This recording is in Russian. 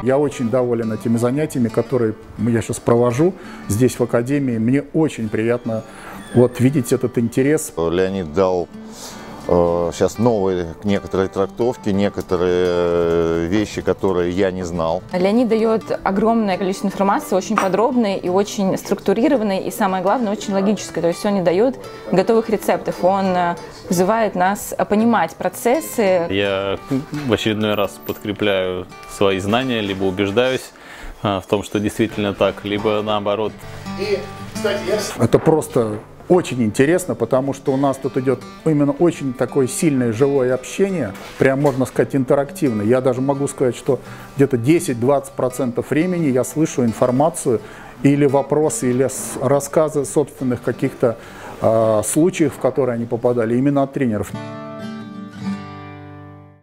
Я очень доволен этими занятиями, которые я сейчас провожу здесь в академии. Мне очень приятно вот видеть этот интерес. Леонид дал сейчас новые некоторые трактовки, некоторые вещи, которые я не знал. Леонид дает огромное количество информации, очень подробной и очень структурированной, и самое главное, очень логической. То есть он не дает готовых рецептов, он вызывает нас понимать процессы. Я в очередной раз подкрепляю свои знания, либо убеждаюсь в том, что действительно так, либо наоборот. Это просто очень интересно, потому что у нас тут идет именно очень такое сильное живое общение, прям можно сказать интерактивное. Я даже могу сказать, что где-то 10-20% времени я слышу информацию или вопросы, или рассказы собственных каких-то случаев, в которые они попадали именно от тренеров.